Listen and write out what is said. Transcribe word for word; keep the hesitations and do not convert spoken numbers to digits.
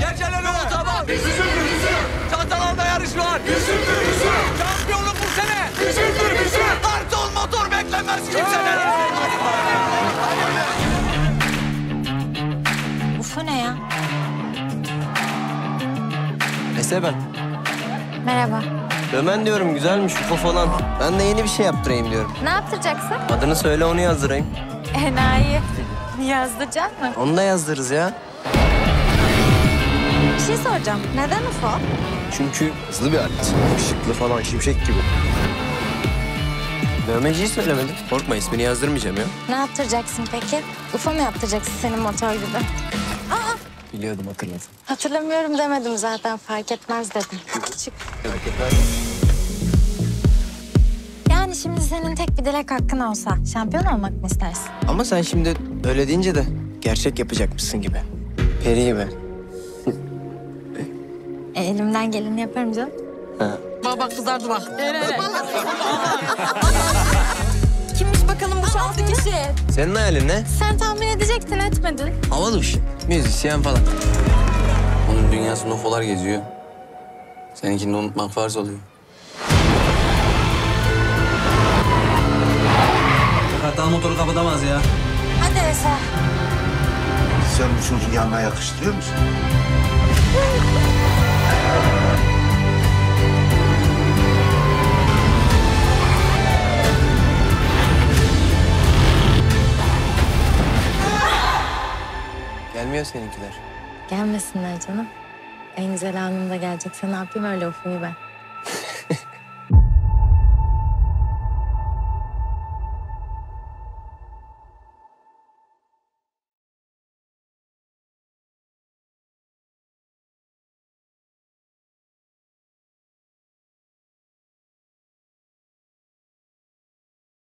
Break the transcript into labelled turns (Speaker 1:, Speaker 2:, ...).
Speaker 1: Geceleri otoban.
Speaker 2: Bizimdir bizim.
Speaker 1: Çantalarda yarış var.
Speaker 2: Bizimdir bizim.
Speaker 1: Şampiyonluk bu sene.
Speaker 2: Bizimdir bizim.
Speaker 1: Kartal motor beklemez kimseden.
Speaker 3: Ufo ne ya?
Speaker 4: Ese ben.
Speaker 3: Merhaba.
Speaker 4: Dömen diyorum, güzelmiş ufo falan. Ben de yeni bir şey yaptırayım diyorum.
Speaker 3: Ne yaptıracaksın?
Speaker 4: Adını söyle, onu yazdırayım.
Speaker 3: Enayi. Yazdıracak mı?
Speaker 4: Onu da yazdırırız ya.
Speaker 3: Bir şey soracağım. Neden Ufo?
Speaker 4: Çünkü hızlı bir alet. Işıklı falan, şimşek gibi. Dövmeciyi söylemedim. Korkma, ismini yazdırmayacağım ya.
Speaker 3: Ne yaptıracaksın peki? Ufo mu yaptıracaksın senin motor gibi? Aa,
Speaker 4: Biliyordum, hatırladım.
Speaker 3: hatırlamıyorum demedim zaten. Fark etmez dedim. Çık.
Speaker 4: Merak etme.
Speaker 3: Yani şimdi senin tek bir dilek hakkın olsa şampiyon olmak mı istersin?
Speaker 4: Ama sen şimdi öyle deyince de gerçek yapacakmışsın gibi. Peri gibi.
Speaker 3: E, elimden geleni yaparım canım.
Speaker 4: Ha.
Speaker 5: Bak bak kızardı bak. Kimmiş bakalım bu şanslı kişi?
Speaker 4: Senin hayalin ne?
Speaker 3: Sen tahmin edecektin, etmedin.
Speaker 4: Havalı bir şey. Müzisyen falan.
Speaker 6: Onun dünyasında ufolar geziyor. Seninkini unutmak farz oluyor.
Speaker 7: Kartal motoru kapatamaz ya.
Speaker 3: Hadi Eser.
Speaker 2: Sen bu çocuğu yanına yakıştırıyor musun?
Speaker 4: Gelmiyor seninkiler.
Speaker 3: Gelmesinler canım. En güzel anında gelecekse ne yapayım öyle Ufo'yu ben.